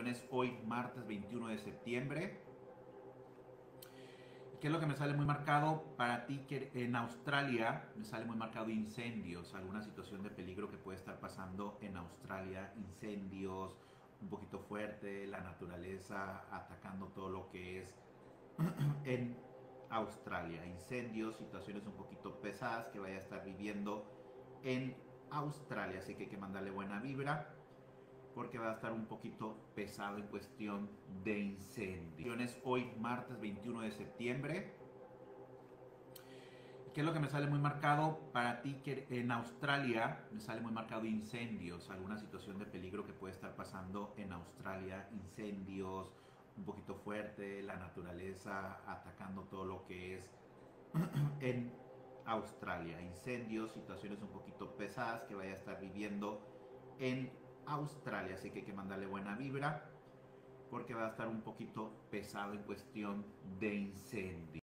Bendiciones hoy, martes 21 de septiembre. ¿Qué es lo que me sale muy marcado para ti? Que en Australia me sale muy marcado incendios, alguna situación de peligro que puede estar pasando en Australia, incendios un poquito fuerte, la naturaleza atacando todo lo que es en Australia, incendios, situaciones un poquito pesadas que vaya a estar viviendo en Australia, así que hay que mandarle buena vibra porque va a estar un poquito pesado en cuestión de incendios. Hoy, martes 21 de septiembre. ¿Qué es lo que me sale muy marcado para ti? Que en Australia me sale muy marcado incendios, alguna situación de peligro que puede estar pasando en Australia, incendios un poquito fuerte, la naturaleza atacando todo lo que es en Australia, incendios, situaciones un poquito pesadas que vaya a estar viviendo en Australia, así que hay que mandarle buena vibra porque va a estar un poquito pesado en cuestión de incendio.